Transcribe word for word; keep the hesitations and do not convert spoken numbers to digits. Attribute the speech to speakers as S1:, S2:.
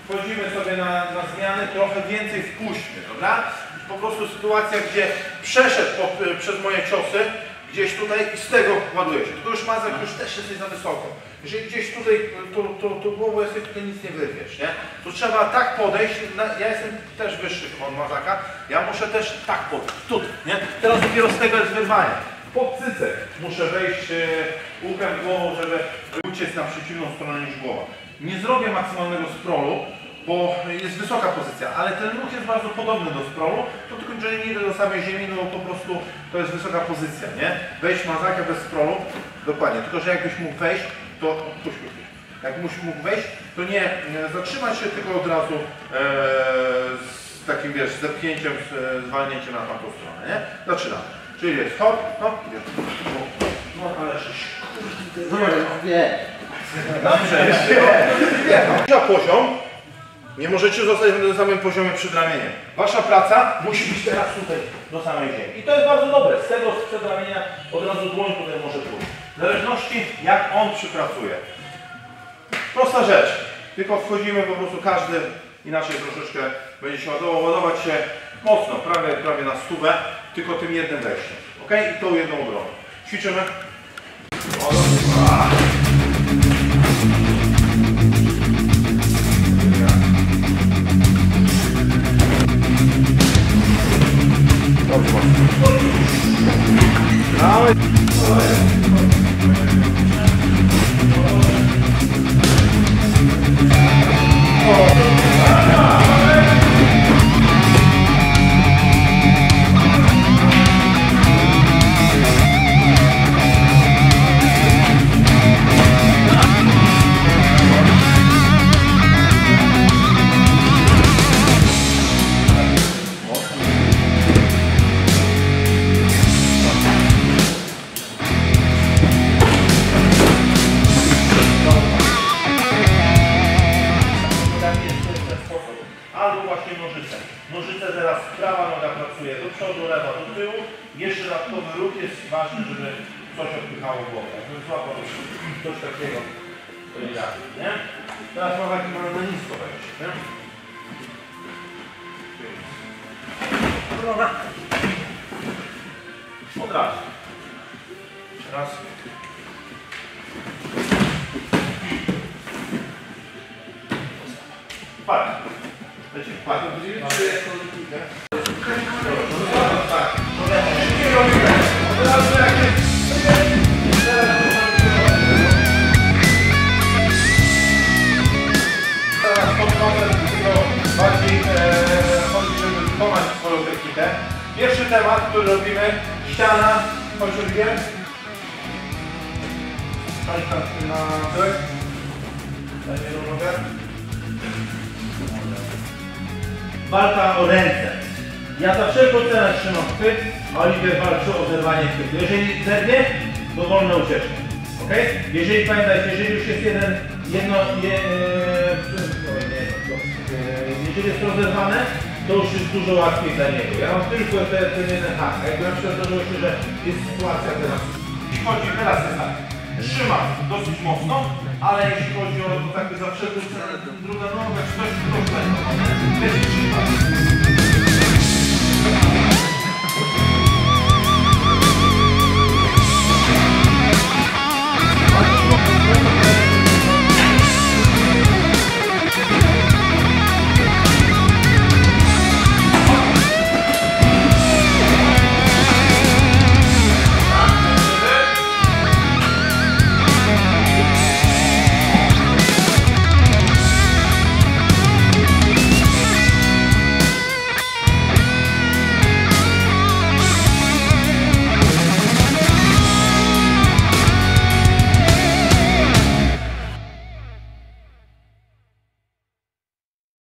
S1: wchodzimy sobie na, na zmiany, trochę więcej wpuśćmy, dobra? Po prostu sytuacja, gdzie przeszedł po, przez moje ciosy, gdzieś tutaj i z tego ładuje się. Tylko już Mazak już też jesteś za wysoko. Jeżeli gdzieś tutaj to, to, to głową jesteś, tutaj nic nie wyrwiesz, nie? To trzeba tak podejść, ja jestem też wyższy od Mazaka, ja muszę też tak podejść, tutaj, nie? Teraz dopiero z tego jest wyrwanie. Pod cycek muszę wejść e, uchem, głową, żeby uciec na przeciwną stronę niż głowa. Nie zrobię maksymalnego sprolu, bo jest wysoka pozycja, ale ten ruch jest bardzo podobny do sprolu, to tylko że nie idę do samej ziemi, no po prostu to jest wysoka pozycja, nie? Wejść Mazaka bez sprolu, dokładnie, tylko że jakbyś mógł wejść, to puść, puść. Jakbyś mógł wejść, to nie zatrzymać się, tylko od razu e, z takim, wiesz, zepchnięciem, z, zwalnięciem na tamtą stronę, nie? Zaczynamy. Czyli jest hop, no, no, no ale dobrze, jest poziom. Nie możecie zostać na samym poziomie przed ramieniem. Wasza praca musi być teraz tutaj, do samej ziemi. I to jest bardzo dobre. Z tego przedramienia od razu dłoń tutaj może pójść. W zależności jak on przypracuje. Prosta rzecz. Tylko wchodzimy po prostu każdy inaczej troszeczkę będzie się ładował. Ładować się mocno, prawie, prawie na stówę, tylko tym jednym wejściem. Ok? I tą jedną obroną. Ćwiczymy. Dawaj. Albo właśnie nożyce. Nożyce teraz prawa noga pracuje do przodu, lewa do tyłu. Jeszcze dodatkowy ruch jest ważny, żeby coś odpychało głowę. Jakbym złapał coś takiego, to nie da, nie? Teraz mam taki mamy na nisko wejść, nie? Dobra. Od razu. Raz. Parę. Lecimy, parę. Tak. Od razu jak jest. Teraz pod kątem bardziej chodzi, żeby wykonać swoją technikę. Pierwszy temat, który robimy, ściana, chodź Oliwier. Chodź tam na tyłek. Daj jedną nogę. Walka o ręce. Ja za wszelką cenę trzymam chwyt, a Oliwier walczy o zerwanie chwytu. Jeżeli zerwie, to wolna ucieczka. Ok? Jeżeli pamiętajcie, jeżeli już jest jeden, jedno, je, e, jeżeli jest rozerwane, to już jest dużo łatwiej dla niego. Ja mam tylko ten, ten jeden hak. Jakby na przykład zdarzyło się, że jest sytuacja teraz. Jeśli chodzi, teraz jest tak. Trzymam dosyć mocno, ale jeśli chodzi o to takie za wszelką cenę, druga noga, czy coś, to